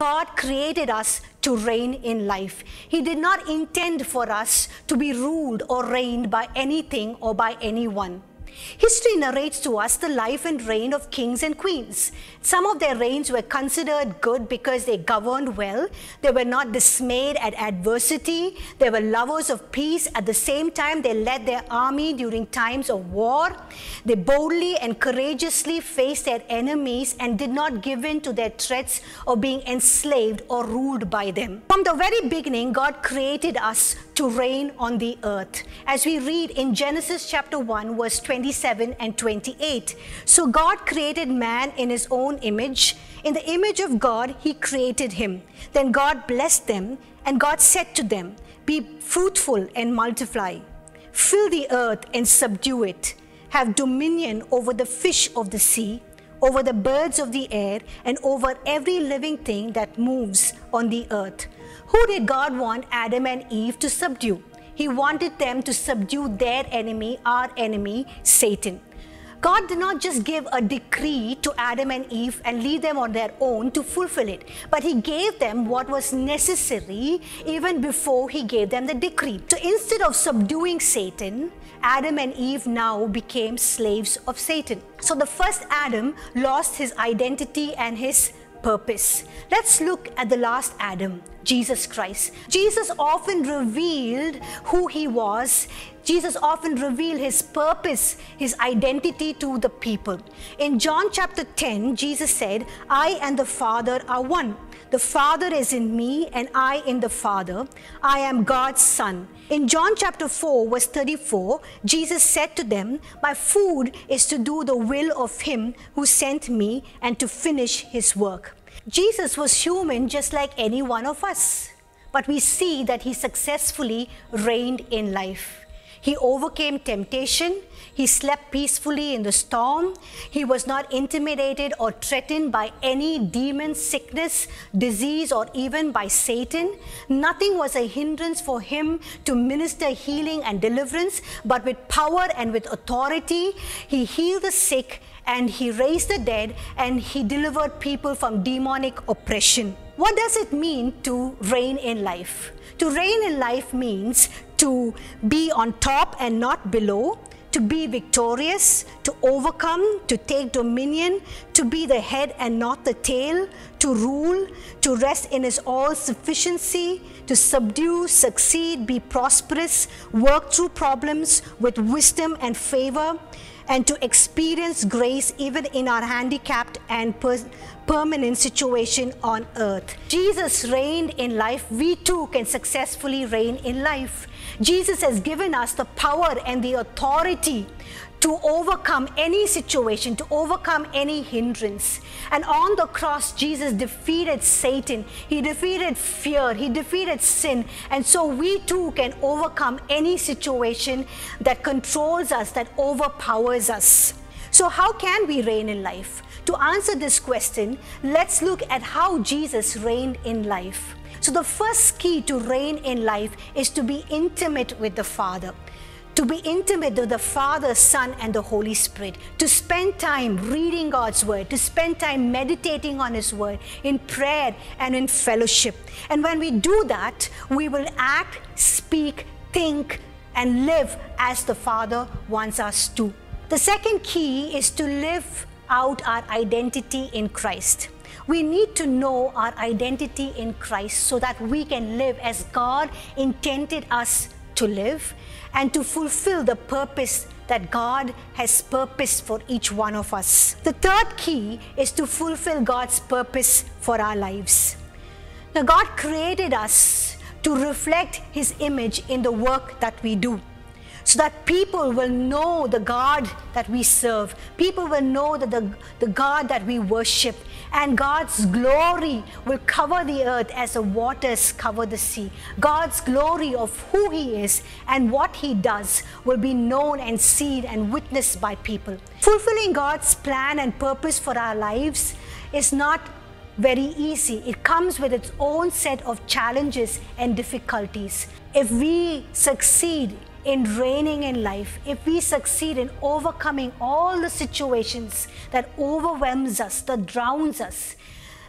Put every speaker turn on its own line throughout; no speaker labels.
God created us to reign in life. He did not intend for us to be ruled or reigned by anything or by anyone. History narrates to us the life and reign of kings and queens. Some of their reigns were considered good because they governed well. They were not dismayed at adversity. They were lovers of peace. At the same time, they led their army during times of war. They boldly and courageously faced their enemies and did not give in to their threats of being enslaved or ruled by them. From the very beginning, God created us to reign on the earth. As we read in Genesis chapter 1, verse 27 and 28. So God created man in his own image. In the image of God, he created him. Then God blessed them, and God said to them, "Be fruitful and multiply. Fill the earth and subdue it. Have dominion over the fish of the sea, over the birds of the air, and over every living thing that moves on the earth." Who did God want Adam and Eve to subdue? He wanted them to subdue their enemy, our enemy, Satan. God did not just give a decree to Adam and Eve and leave them on their own to fulfill it, but he gave them what was necessary even before he gave them the decree. So instead of subduing Satan, Adam and Eve now became slaves of Satan. So the first Adam lost his identity and his purpose. Let's look at the last Adam, Jesus Christ. Jesus often revealed who he was. Jesus often revealed his purpose, his identity to the people. In John chapter 10, Jesus said, "I and the Father are one. The Father is in me and I in the Father. I am God's Son." In John chapter 4, verse 34, Jesus said to them, "My food is to do the will of him who sent me and to finish his work." Jesus was human just like any one of us, but we see that he successfully reigned in life. He overcame temptation. He slept peacefully in the storm. He was not intimidated or threatened by any demon, sickness, disease, or even by Satan. Nothing was a hindrance for him to minister healing and deliverance, but with power and with authority, he healed the sick and he raised the dead and he delivered people from demonic oppression. What does it mean to reign in life? To reign in life means to be on top and not below, to be victorious, to overcome, to take dominion, to be the head and not the tail, to rule, to rest in his all-sufficiency, to subdue, succeed, be prosperous, work through problems with wisdom and favor, and to experience grace even in our handicapped and permanent situation on earth. Jesus reigned in life. We too can successfully reign in life. Jesus has given us the power and the authority to overcome any situation, to overcome any hindrance. And on the cross, Jesus defeated Satan. He defeated fear. He defeated sin. And so we too can overcome any situation that controls us, that overpowers us. So how can we reign in life? To answer this question, let's look at how Jesus reigned in life. So the first key to reign in life is to be intimate with the Father. To be intimate with the Father, Son, and the Holy Spirit. To spend time reading God's Word. To spend time meditating on His Word in prayer and in fellowship. And when we do that, we will act, speak, think, and live as the Father wants us to. The second key is to live out our identity in Christ. We need to know our identity in Christ so that we can live as God intended us to live and to fulfill the purpose that God has purposed for each one of us. The third key is to fulfill God's purpose for our lives. Now, God created us to reflect His image in the work that we do, so that people will know the God that we serve. People will know that the God that we worship, and God's glory will cover the earth as the waters cover the sea. God's glory of who He is and what He does will be known and seen and witnessed by people. Fulfilling God's plan and purpose for our lives is not very easy. It comes with its own set of challenges and difficulties. If we succeed in reigning in life, if we succeed in overcoming all the situations that overwhelms us, that drowns us,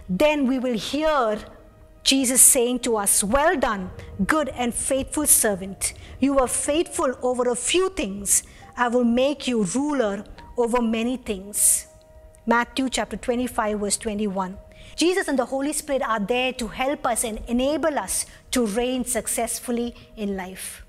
then we will hear Jesus saying to us, "Well done, good and faithful servant. You were faithful over a few things. I will make you ruler over many things." Matthew chapter 25, verse 21. Jesus and the Holy Spirit are there to help us and enable us to reign successfully in life.